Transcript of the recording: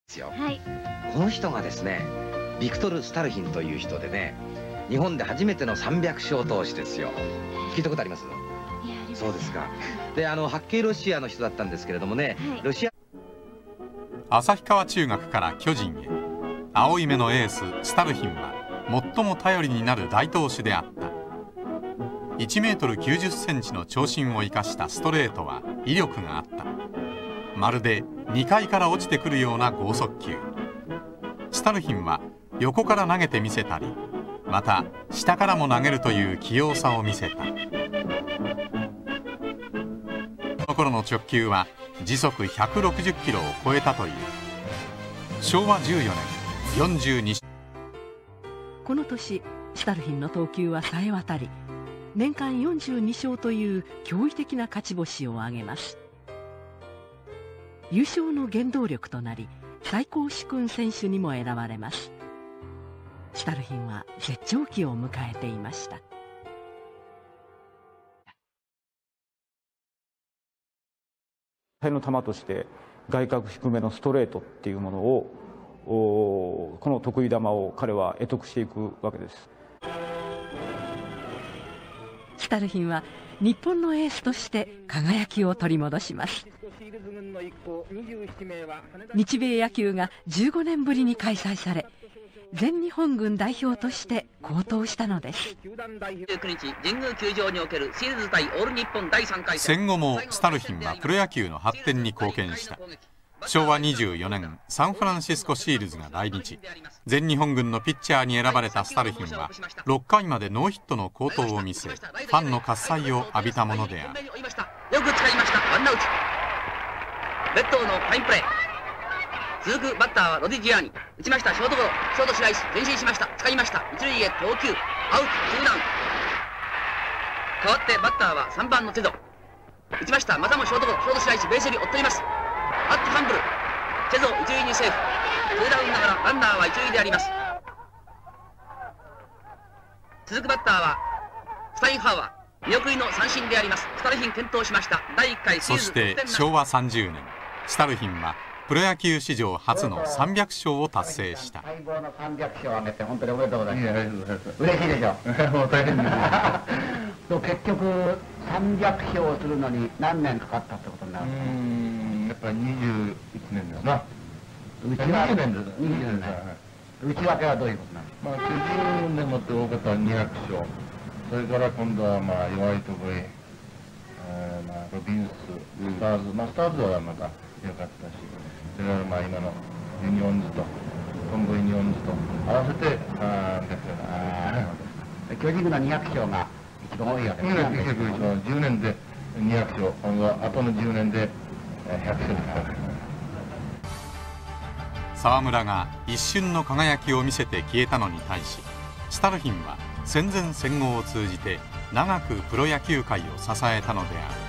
はい、 この人がですね、ビクトル・スタルヒンという人でね、日本で初めての300勝投手ですよ。聞いたことあります？そうですか。で、八景ロシアの人だったんですけれどもね、はい、ロシア旭川中学から巨人へ、青い目のエーススタルヒンは最も頼りになる大投手であった。1メートル90センチの長身を生かしたストレートは威力があった。まるで2階から落ちてくるような剛速球。スタルヒンは横から投げてみせたり、また下からも投げるという器用さを見せた。この頃の直球は時速160キロを超えたという。昭和14年42。 この年スタルヒンの投球は冴え渡り、年間42勝という驚異的な勝ち星を挙げます。優勝の原動力となり、最高主勲選手にも選ばれます。スタルヒンは絶頂期を迎えていました。 の球として外角低めのストレートっていうものを、この得意球を彼は得得していくわけです。 スタルヒンは日本のエースとして輝きを取り戻します。日米野球が15年ぶりに開催され、全日本軍代表として好投したのです。 戦後もスタルヒンはプロ野球の発展に貢献した。昭和24年サンフランシスコシールズが来日、全日本軍のピッチャーに選ばれたスタルヒンは6回までノーヒットの好投を見せ、ファンの喝采を浴びたものである。 よく使いました。ワンアウト。レッドのファインプレー。続くバッターはロディジアーニ。打ちましたショートゴロ、ショートスライス、前進しました。使いました。一塁へ投球、アウト、ツーダウン。代わってバッターは3番のテド。打ちました。またもショートゴロ、ショートスライス、ベース寄り追っています。バットファンブル、テゾ一塁にセーフ。ツーダウンながらランナーは一塁であります。続くバッターはスタインハウアー。見送りの三振であります。スタルヒン健闘しました。第1回シーズン。 そして昭和30年、スタルヒンはプロ野球史上初の300勝を達成した。 待望の300勝を挙げて本当におめでとうございます。嬉しいでしょ。もう大変です。結局300勝するのに何年かかったってことになるんですか。 やっぱり21年ですな。 20年です。20年。内訳はどういうことなんですか。 90年もって大方は200勝。それから今度は弱いところへ、ロビンス、スターズ、スターズはまた良かったし、それから今のユニオンズと、今後ユニオンズと合わせて300勝。 巨人軍の200勝が一番多いわけですね。 10年で200勝、今度は後の10年で100勝ですから。 沢村が一瞬の輝きを見せて消えたのに対し、スタルヒンは戦前戦後を通じて長くプロ野球界を支えたのである。